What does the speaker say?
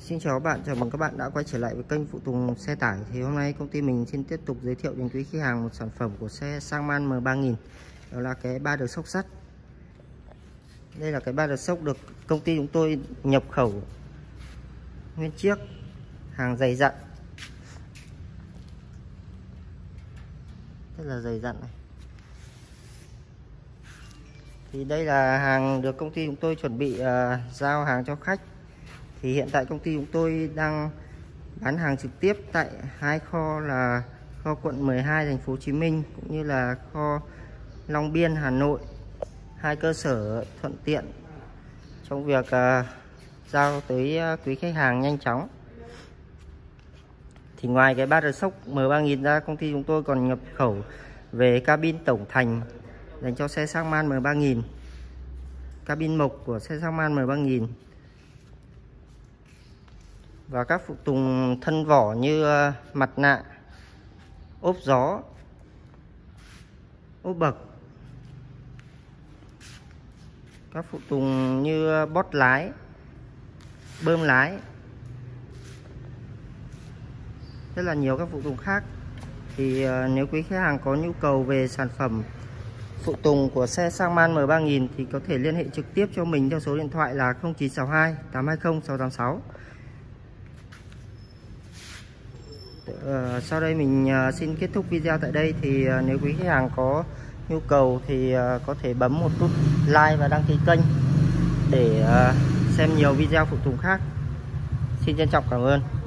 Xin chào các bạn, chào mừng các bạn đã quay trở lại với kênh phụ tùng xe tải. Thì hôm nay công ty mình xin tiếp tục giới thiệu đến quý khách hàng một sản phẩm của xe Sang Man M3000. Đó là cái ba đợt xốc sắt. Đây là cái ba đợt xốc được công ty chúng tôi nhập khẩu nguyên chiếc, hàng dày dặn, rất là dày dặn này. Thì đây là hàng được công ty chúng tôi chuẩn bị giao hàng cho khách. Thì hiện tại công ty chúng tôi đang bán hàng trực tiếp tại hai kho là kho quận 12 thành phố Hồ Chí Minh cũng như là kho Long Biên Hà Nội. Hai cơ sở thuận tiện trong việc giao tới quý khách hàng nhanh chóng. Thì ngoài cái ba đợt xốc M3000 ra, công ty chúng tôi còn nhập khẩu về cabin tổng thành dành cho xe Sang Man M3000, cabin mộc của xe Sang Man M3000 và các phụ tùng thân vỏ như mặt nạ, ốp gió, ốp bậc, các phụ tùng như bót lái, bơm lái, rất là nhiều các phụ tùng khác. Thì nếu quý khách hàng có nhu cầu về sản phẩm phụ tùng của xe Sang Man M3000 thì có thể liên hệ trực tiếp cho mình theo số điện thoại là 0962 820 686. Sau đây mình xin kết thúc video tại đây. Thì nếu quý khách hàng có nhu cầu thì có thể bấm một nút like và đăng ký kênh để xem nhiều video phụ tùng khác. Xin trân trọng cảm ơn.